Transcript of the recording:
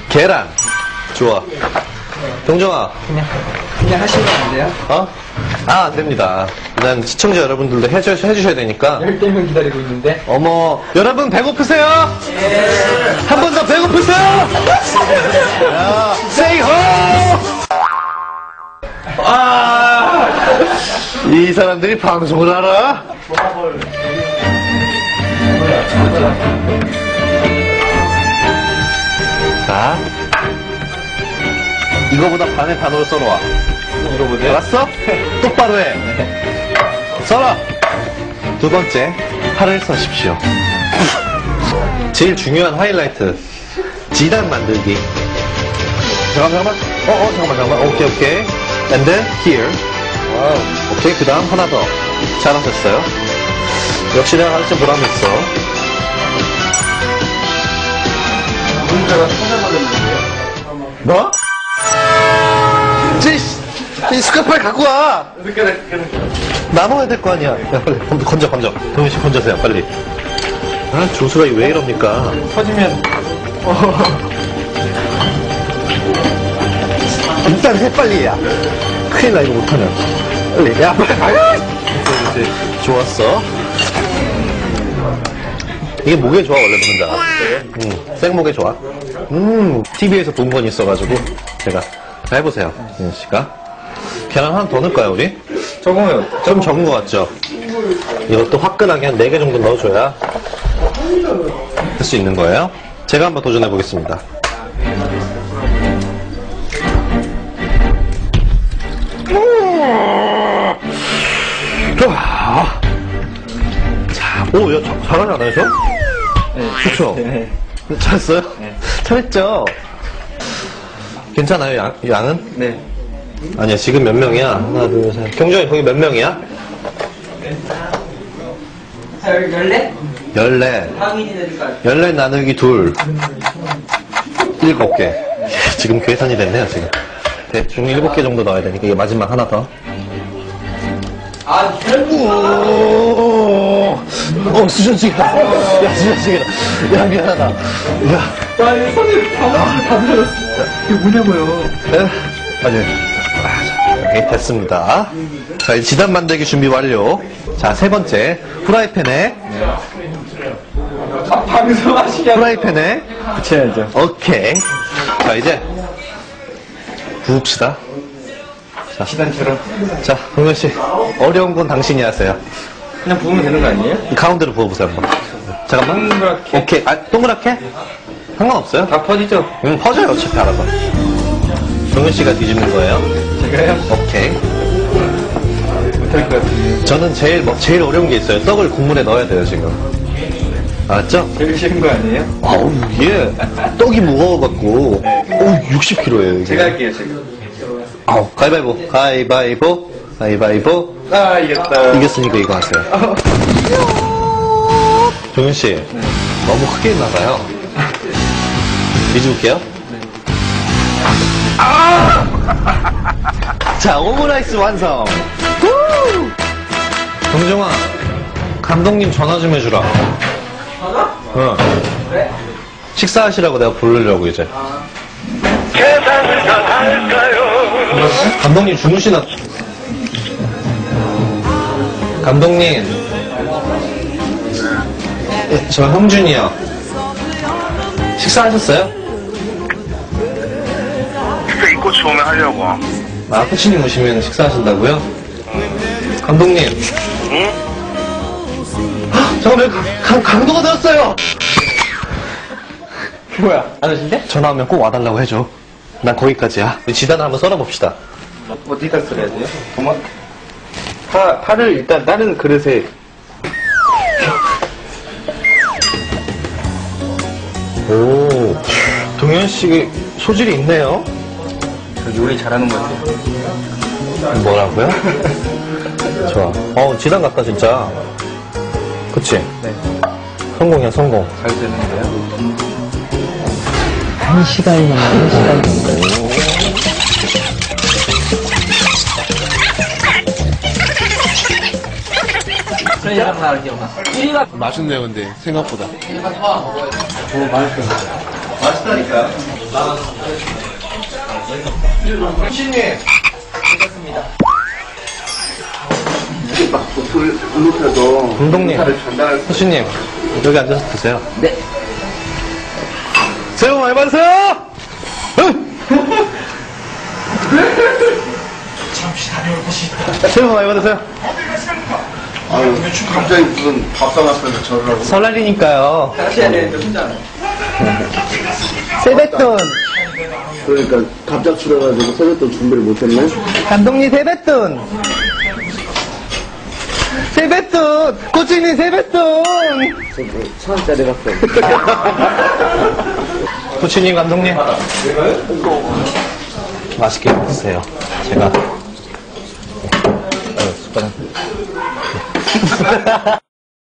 계란. 좋아. 동정아. 그냥 하시면 안 돼요? 어? 아, 안 됩니다. 일단 시청자 여러분들도 해주셔야 되니까. 10개명 기다리고 있는데. 어머, 여러분 배고프세요? 한 번 더 배고프세요? 야, say ho! 아, 이 사람들이 방송을 알아? 자, 이거보다 반의 반으로 썰어와. 이거보세요? 알았어? 똑바로 해. 썰어. 두 번째, 팔을 써십시오. 제일 중요한 하이라이트. 지단 만들기. 잠깐만. 잠깐만. 오케이. And then here. 와우. 오케이. 그 다음 하나 더. 잘하셨어요. 역시 내가 가르쳐 보람이 있어. 문자가 찾아버렸는데요? 뭐? 이 숟가락 갖고 와! 나눠야 될 거 아니야. 야, 빨리 건져. 동현 씨 건져세요, 빨리. 아, 조수가 왜 이럽니까? 터지면. 일단 해, 빨리, 야. 큰일 나, 이거 못하면. 빨리, 야, 빨리. 좋았어. 이게 목에 좋아, 원래 노른자가. 생목에 좋아. TV에서 본 건 있어가지고, 제가. 자, 해보세요, 동현 씨가. 계란 하나 더 넣을까요, 우리? 적어요. 좀 적은 것 같죠? 이것도 화끈하게 한 4개 정도 넣어줘야 할 수 있는 거예요. 제가 한번 도전해 보겠습니다. 자, 오, 야, 잘하지 않아요, 저? 네. 그쵸? 네. 잘했어요? 네. 잘했죠? 괜찮아요, 양은? 네. 아니야, 지금 몇 명이야? 하나, 둘, 셋. 경정이 거기 몇 명이야? 14? 14. 상인이 되니까. 14 나누기 2. 7개. 지금 계산이 됐네요, 지금. 대충 7개 정도 넣어야 되니까, 이게 마지막 하나 더. 아, 수전증이다. 야, 수전증이다. 야, 미안하다. 야. 와, 이 손이 다 들어갔어. 이게 뭐냐고요. 아니. 오케이, 됐습니다. 자, 이제 지단 만들기 준비 완료. 자, 세 번째. 프라이팬에. 방송하시게 프라이팬에. 붙여야죠. 오케이. 자, 이제. 구웁시다. 자, 시단처럼. 자, 동현씨. 어려운 건 당신이 하세요. 그냥 부으면 되는 거 아니에요? 이 가운데로 부어보세요, 한번. 잠깐만. 동그랗게. 오케이. 아, 동그랗게? 상관없어요. 다 퍼지죠? 퍼져요, 어차피 알아서. 동현씨가 뒤집는 거예요. 제가요? 오케이. 못할 것 같은데. 저는 제일 어려운 게 있어요. 떡을 국물에 넣어야 돼요, 지금. 알았죠? 제일 쉬운 거 아니에요? 아우, 이게 떡이 무거워갖고, 오, 60kg예요, 이게. 제가 할게요, 제가. 아우, 가위바위보. 아, 이겼다. 이겼으니까 이거 하세요. 동현씨, 너무 크게 나가요. 뒤집을게요. 자, 오므라이스 완성! 후! 정정아, 감독님 전화 좀 해주라. 전화? 응. 왜? 식사하시라고 내가 부르려고 이제. 감독님 주무시나? 감독님. 저 형준이요. 식사하셨어요? 식사 입고 오면 하려고. 아, 코치님 오시면 식사하신다고요? 감독님. 응? 잠깐만, 강도가 되었어요! 뭐야? 안 오신대? 전화 오면 꼭 와달라고 해줘. 난 거기까지야. 지단을 한번 썰어봅시다. 어디다 썰어야 돼요? 파를 일단 다른 그릇에. 오, 동현씨 소질이 있네요. 저 요리 잘하는 것 같아요. 뭐라고요? 좋아. 지단 같다, 진짜. 그치? 네. 성공이야, 성공. 잘 되는데요? 1시간 정도. 편의점 나를 기억나. 맛있네요, 근데 생각보다. 맛있다니까요. 감독님, 호시님, 여기 앉아서 드세요. 네. 새해 복 많이 받으세요! 새해 복 많이 받으세요. 아유, 갑자기 무슨 밥상 앞에서 절을 하고. 설날이니까요. 다시 해야 되는데 혼자. 세뱃돈. 그러니까 갑작스러워가지고 세뱃돈 준비를 못했네. 감독님 세뱃돈. 세뱃돈. 코치님 세뱃돈. 1,000원짜리 갔어. 코치님 감독님. 맛있게 드세요. 제가. 숟가락.